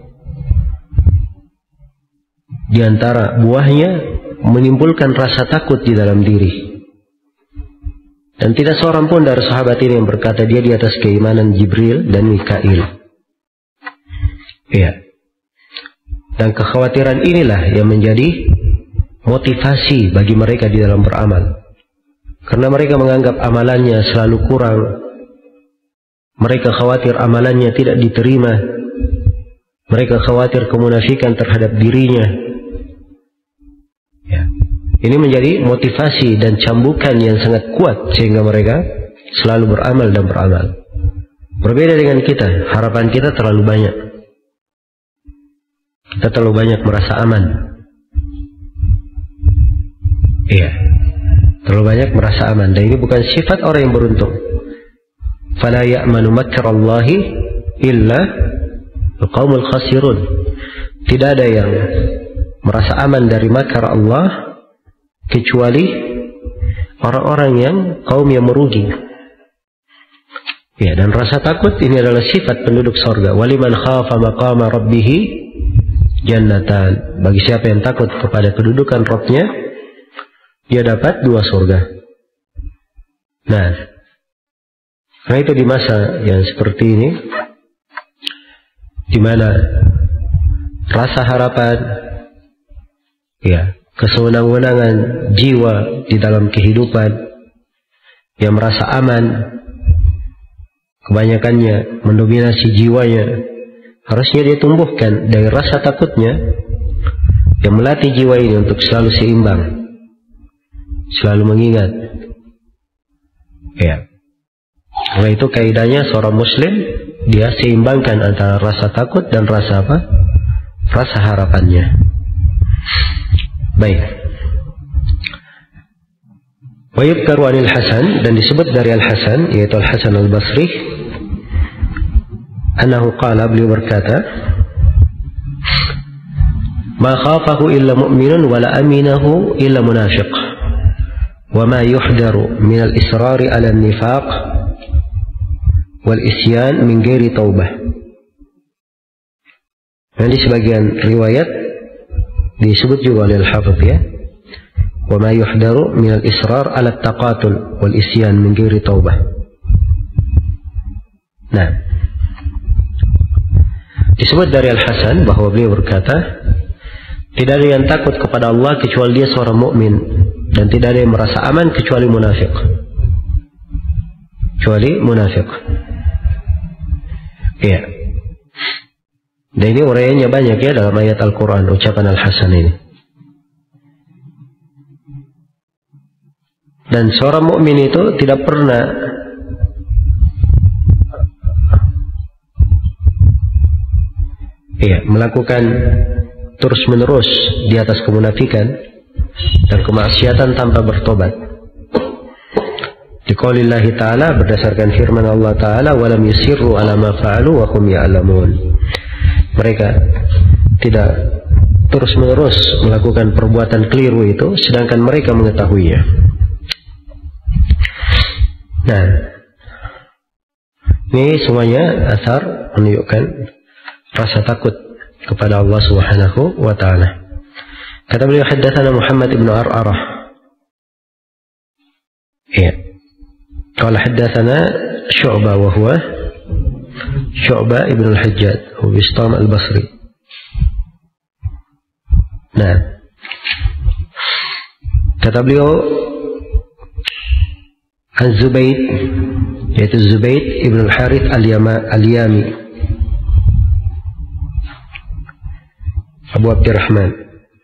di antara buahnya menimbulkan rasa takut di dalam diri. Dan tidak seorang pun dari sahabat ini yang berkata dia di atas keimanan Jibril dan Mikail. Iya. Dan kekhawatiran inilah yang menjadi motivasi bagi mereka di dalam beramal. Karena mereka menganggap amalannya selalu kurang. Mereka khawatir amalannya tidak diterima. Mereka khawatir kemunafikan terhadap dirinya. Ya. Ini menjadi motivasi dan cambukan yang sangat kuat sehingga mereka selalu beramal dan beramal. Berbeda dengan kita, harapan kita terlalu banyak. Kita terlalu banyak merasa aman. Iya, terlalu banyak merasa aman. Dan ini bukan sifat orang yang beruntung. Fala ya'manu makrallahi illa al-qaumul khasirun. Tidak ada yang merasa aman dari makar Allah kecuali orang-orang yang kaum yang merugi. Ya, dan rasa takut ini adalah sifat penduduk surga. Waliman khafa maqama rabbih jannatan. Bagi siapa yang takut kepada kedudukan Rabb-nya, dia dapat dua surga. Nah, karena itu di masa yang seperti ini, di mana rasa harapan, ya, kesewenang-wenangan jiwa di dalam kehidupan, yang merasa aman, kebanyakannya mendominasi jiwanya, harusnya dia tumbuhkan dari rasa takutnya yang melatih jiwa ini untuk selalu seimbang, selalu mengingat. Ya. Karena itu kaidahnya seorang muslim, dia seimbangkan antara rasa takut dan rasa apa? Rasa harapannya. Baik. Wa yudkaru anil Hasan, dan disebut dari Al-Hasan, yaitu Al-Hasan Al-Basri, annahu qala, beliau berkata, ma khafahu illa mu'minun wa la aminahu illa munafiq wa ma yuhdaru min al-israri ala an-nifaq wal isyan min ghairi taubah. Dan di sebagian riwayat disebut juga oleh Al-Hafidh, ya, wa ma yuhdaru min al-israr ala at-taqatul wal isyan min ghairi taubah. Nah, disebut dari Al-Hasan bahwa beliau berkata, tidak ada yang takut kepada Allah kecuali dia seorang mukmin, dan tidak ada yang merasa aman kecuali munafik. Kecuali munafik. Iya. Dan ini uraiannya banyak, ya, dalam ayat Al-Quran, ucapan Al-Hasan ini. Dan seorang mukmin itu tidak pernah Iya, melakukan terus-menerus di atas kemunafikan dan kemaksiatan tanpa bertobat. Di qaulillahi ta'ala, berdasarkan firman Allah Ta'ala, walam yusirru ala ma fa'alu wa hum ya'lamun. Mereka tidak terus-menerus melakukan perbuatan keliru itu sedangkan mereka mengetahuinya. Nah, ini semuanya asar menunjukkan rasa takut kepada Allah Subhanahu wa ta'ala. Kata beliau, haddatsana Muhammad ibn Ar'arah. Ya. Qala haddatsana Syu'bah wa huwa Syu'bah ibn al-Hajjaj, huwa Bistam al-Basri. Nah. Kata beliau, Az-Zubayd, yaitu Zubayd ibn al-Harith al-Yami, Abu Abdurrahman.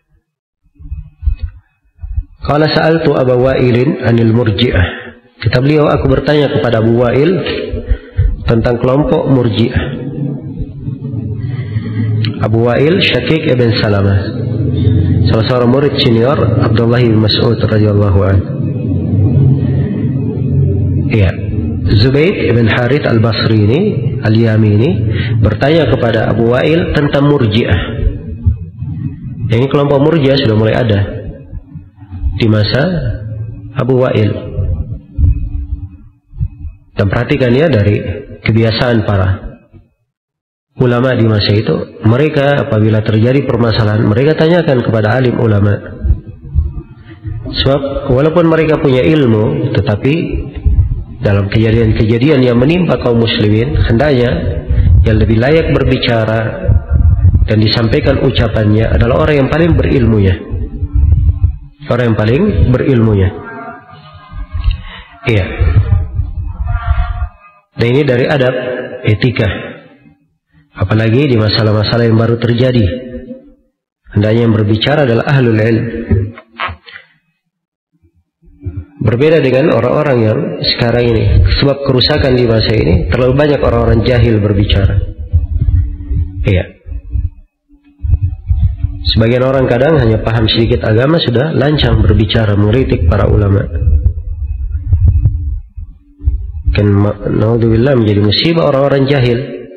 Qala sa'altu Abu Wa'ilin anil murji'ah. Kata beliau, aku bertanya kepada Abu Wa'il tentang kelompok murji'ah. Abu Wa'il Syakik ibn Salamah, salah seorang murid senior Abdullah bin Mas'ud radhiyallahu anhu. Iya, Zubayd ibn Harith al-Basri ini, al-Yamini, bertanya kepada Abu Wa'il tentang murji'ah. Ini kelompok murji'ah sudah mulai ada di masa Abu Wa'il. Dan perhatikan, ya, dari kebiasaan para ulama di masa itu, mereka apabila terjadi permasalahan, mereka tanyakan kepada alim ulama. Sebab walaupun mereka punya ilmu, tetapi dalam kejadian-kejadian yang menimpa kaum muslimin, hendaknya yang lebih layak berbicara dan disampaikan ucapannya adalah orang yang paling berilmunya. Orang yang paling berilmunya. Iya. Dan ini dari adab etika. Apalagi di masalah-masalah yang baru terjadi. Hendaknya yang berbicara adalah ahlul ilm. Berbeda dengan orang-orang yang sekarang ini. Sebab kerusakan di masa ini, terlalu banyak orang-orang jahil berbicara. Iya. Sebagian orang kadang hanya paham sedikit agama sudah lancang berbicara, mengkritik para ulama. Kan naudzubillah menjadi musibah orang-orang jahil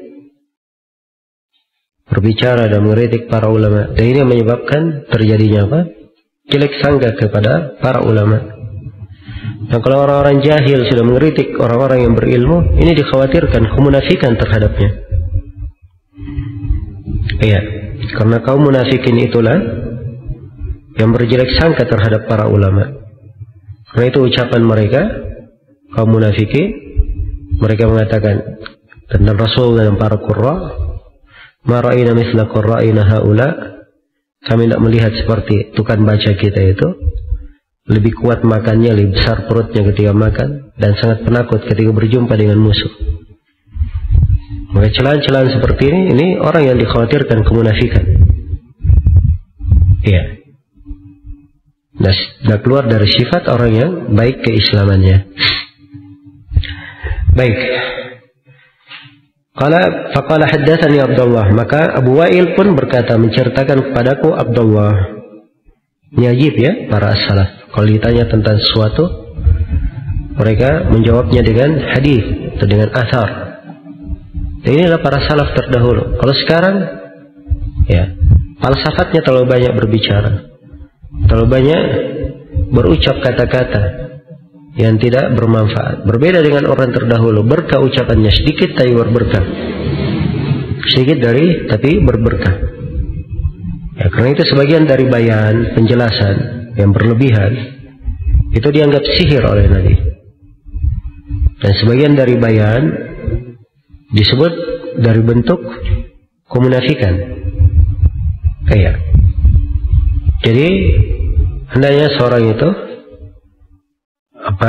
berbicara dan mengkritik para ulama. Dan ini menyebabkan terjadinya apa? Jelek sangka kepada para ulama. Dan kalau orang-orang jahil sudah mengkritik orang-orang yang berilmu, ini dikhawatirkan kemunafikan terhadapnya. Iya, karena kaum munafikin itulah yang berjelek sangka terhadap para ulama. Karena itu ucapan mereka, kaum munafikin, mereka mengatakan tentang Rasul dan para qurra, ma ra'ayna mithla qurra'ina haula, kami tidak melihat seperti tukang baca kita itu. Lebih kuat makannya, lebih besar perutnya ketika makan, dan sangat penakut ketika berjumpa dengan musuh. Maka celaan-celaan seperti ini, ini orang yang dikhawatirkan kemunafikan. Iya. Nah, sudah keluar dari sifat orang yang baik keislamannya. Baik. Qala faqala haddatsani Abdullah, maka Abu Wa'il pun berkata menceritakan kepadaku Abdullah. Ini ajib ya para as-salaf. Kalau ditanya tentang sesuatu, mereka menjawabnya dengan hadis atau dengan athar. Dan inilah para salaf terdahulu. Kalau sekarang, ya, falsafatnya terlalu banyak berbicara, terlalu banyak berucap kata-kata yang tidak bermanfaat. Berbeda dengan orang terdahulu, berkah ucapannya sedikit tapi berberkah, sedikit dari tapi berberkah. Ya, karena itu sebagian dari bayan, penjelasan yang berlebihan itu dianggap sihir oleh Nabi. Dan sebagian dari bayan disebut dari bentuk kemunafikan. Kayak. Jadi hendaknya seorang itu apa?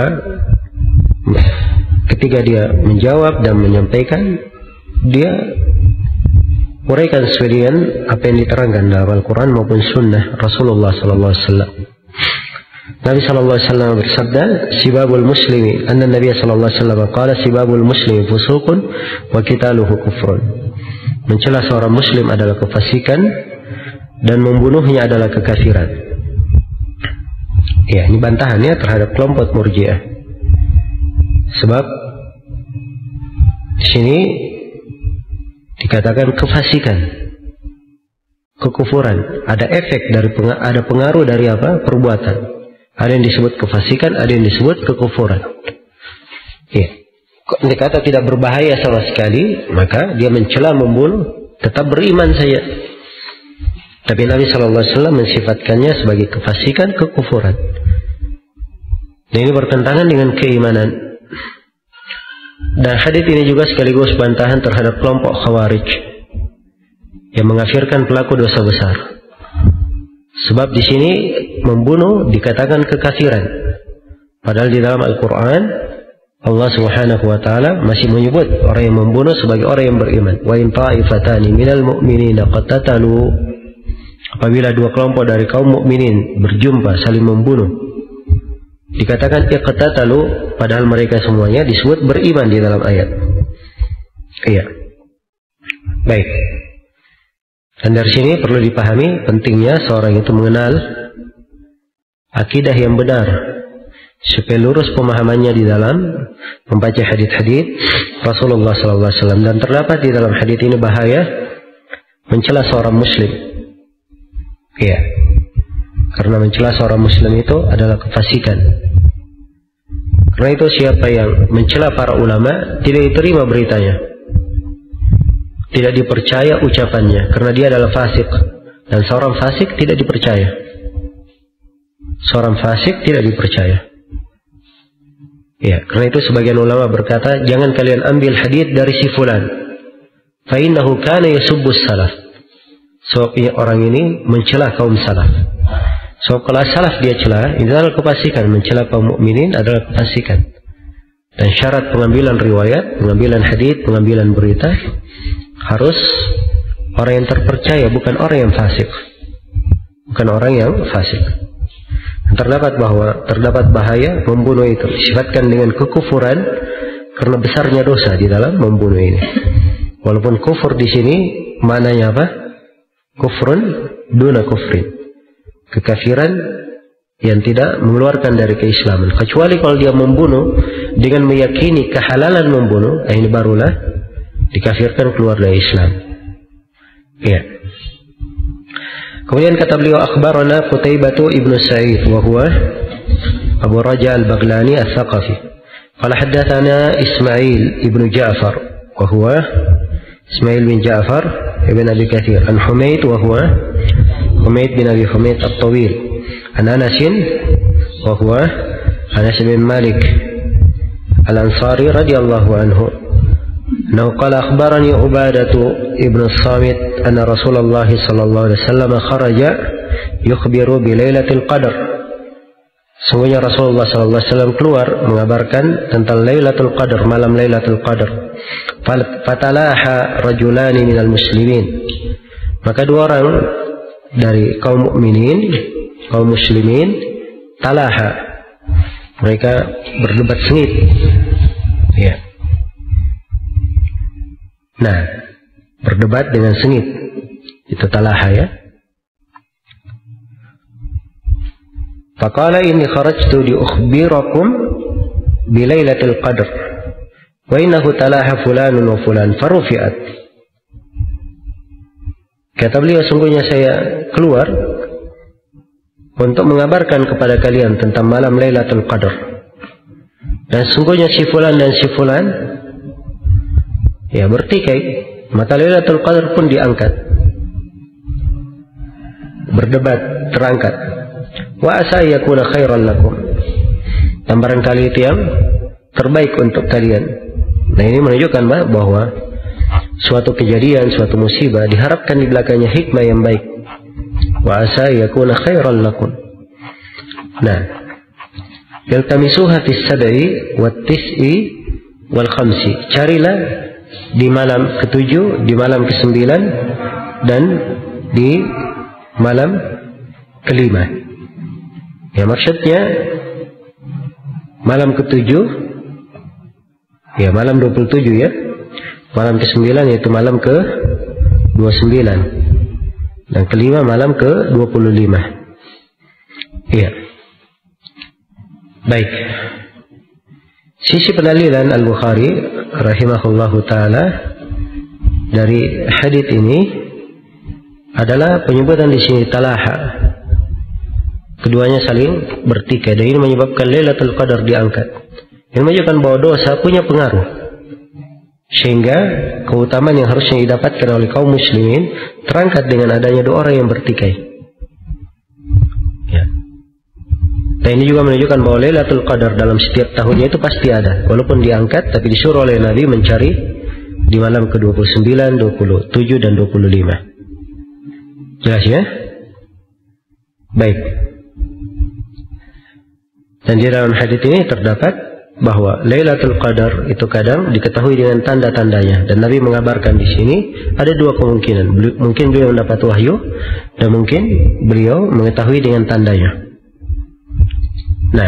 Ketika dia menjawab dan menyampaikan, dia uraikan sesuai dengan apa yang diterangkan dalam Al-Quran maupun Sunnah Rasulullah Sallallahu Alaihi Wasallam. Nabi Sallallahu Alaihi Wasallam bersabda, "Sibabul Muslimi." Anna Nabi Sallallahu Alaihi Wasallam qala, "Sibabul Muslimi fusuqun wa qitaluhu kufrun." Mencela seorang Muslim adalah kefasikan dan membunuhnya adalah kekafiran. Ya, ini bantahannya terhadap kelompok Murji'ah. Sebab di sini dikatakan kefasikan, kekufuran, ada efek dari pengaruh, ada pengaruh dari apa? Perbuatan. Ada yang disebut kefasikan, ada yang disebut kekufuran. Ya. Kalau kata tidak berbahaya sama sekali, maka dia mencela, membunuh, tetap beriman saja. Tapi Nabi Shallallahu Alaihi Wasallam mensifatkannya sebagai kefasikan, kekufuran. Dan ini bertentangan dengan keimanan. Dan hadits ini juga sekaligus bantahan terhadap kelompok Khawarij yang mengkafirkan pelaku dosa besar. Sebab di sini membunuh dikatakan kekafiran. Padahal di dalam Al-Quran Allah Subhanahu wa taala masih menyebut orang yang membunuh sebagai orang yang beriman. Wa in ta'ifatani minal mu'minina qatatalu. Apabila dua kelompok dari kaum mukminin berjumpa saling membunuh, dikatakan iqtatalu, padahal mereka semuanya disebut beriman di dalam ayat. Iya. Baik. Dan dari sini perlu dipahami pentingnya seorang itu mengenal akidah yang benar supaya lurus pemahamannya di dalam membaca hadits-hadits Rasulullah sallallahu alaihi wasallam. Dan terdapat di dalam hadits ini bahaya mencela seorang muslim. Iya. Karena mencela seorang muslim itu adalah kefasikan. Karena itu siapa yang mencela para ulama tidak diterima beritanya, tidak dipercaya ucapannya, karena dia adalah fasik. Dan seorang fasik tidak dipercaya. Seorang fasik tidak dipercaya. Ya, karena itu sebagian ulama berkata, jangan kalian ambil hadits dari si fulan, fa innahu kana yasubbus salaf. Sebab orang ini mencela kaum salaf. So kalau salaf dia cela, ini adalah kepastikan mencela kaum mukminin adalah kepastikan. Dan syarat pengambilan riwayat, pengambilan hadits, pengambilan berita harus orang yang terpercaya, bukan orang yang fasik. Bukan orang yang fasik. Terdapat bahwa terdapat bahaya membunuh itu, disifatkan dengan kekufuran karena besarnya dosa di dalam membunuh ini. Walaupun kufur di sini maknanya apa? Kufrun duna kufrin. Kekafiran yang tidak mengeluarkan dari keislaman, kecuali kalau dia membunuh dengan meyakini kehalalan membunuh, ini barulah dikafirkan, keluar dari Islam. Ya. Kemudian kata beliau, akhbarana Qutaibah ibnu Sa'id wa huwa Abu Raja al-Baghlani al-Thaqafi. Qala haddatsana Ismail ibnu Ja'far wa huwa Ismail bin Ja'far ibn Abi Katsir an Humayd wa huwa Humayd bin Abi Humayd at-Tawil an Anas wa huwa Anas bin Malik al-Ansari radhiyallahu anhu annahu qala akhbarani Ubadah ibn Samit anna Rasulullah sallallahu alaihi wasallam kharaja yukhbiru bi Lailatul Qadar. Sungguhnya Rasulullah sallallahu alaihi wasallam keluar mengabarkan tentang Lailatul Qadar, malam Lailatul Qadar. Fatalaha rajulani minal muslimin. Maka dua orang dari kaum mukminin, kaum muslimin, talaha, mereka berdebat sengit. Ya. Nah, berdebat dengan sengit, itu talaha ya. Faqala inni kharajtu li ukhbirakum bi Lailatul Qadr wa innahu talaha fulanun wa fulan farufi'at. Kata beliau, sungguhnya saya keluar untuk mengabarkan kepada kalian tentang malam Lailatul Qadar. Dan sungguhnya si fulan dan si fulan ya bertikai, maka Lailatul Qadar pun diangkat. Berdebat, terangkat. Wa asa yakuna khairan lakum. Dan barangkali itu yang terbaik untuk kalian. Nah, ini menunjukkan bahwa suatu kejadian, suatu musibah diharapkan di belakangnya hikmah yang baik. Wa asa yakuna khairan lakum. Nah, iltamisuha fis sab'i wat tis'i wal khamsi. Carilah di malam ketujuh, di malam kesembilan, dan di malam kelima. Ya, maksudnya malam ketujuh, ya malam dua puluh tujuh ya. Malam ke sembilan yaitu malam ke dua puluh sembilan. Dan kelima malam ke dua puluh lima. Iya. Baik. Sisi pendalilan Al-Bukhari rahimahullahu ta'ala dari hadits ini adalah penyebutan di sini talaha. Keduanya saling bertikai, dan ini menyebabkan Lailatul Qadar diangkat. Ini menunjukkan bahwa dosa punya pengaruh. Sehingga keutamaan yang harusnya didapatkan oleh kaum muslimin terangkat dengan adanya dua orang yang bertikai. Ya. Dan ini juga menunjukkan bahwa Lailatul Qadar dalam setiap tahunnya itu pasti ada. Walaupun diangkat, tapi disuruh oleh Nabi mencari di malam ke dua puluh sembilan, dua puluh tujuh, dan dua puluh lima. Jelas ya? Baik. Dan di dalam hadits ini terdapat bahwa Lailatul Qadar itu kadang diketahui dengan tanda-tandanya, dan Nabi mengabarkan di sini ada dua kemungkinan. Mungkin beliau mendapat wahyu, dan mungkin beliau mengetahui dengan tandanya. Nah,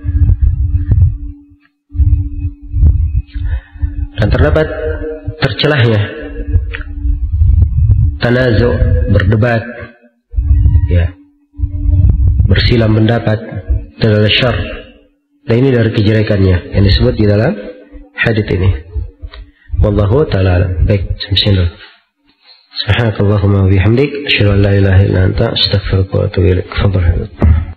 dan terdapat tercelahnya tanazu, berdebat, ya, bersilam pendapat adalah syar. Dan ini dari kejelekannya yang disebut di dalam hadits ini. Wallahu ta'ala alam. Baik, bismillah. Subhanakallahumma wa bihamdik, asyhadu an la ilaha illa anta, astaghfiruka wa atubu ilaik. Fadhal.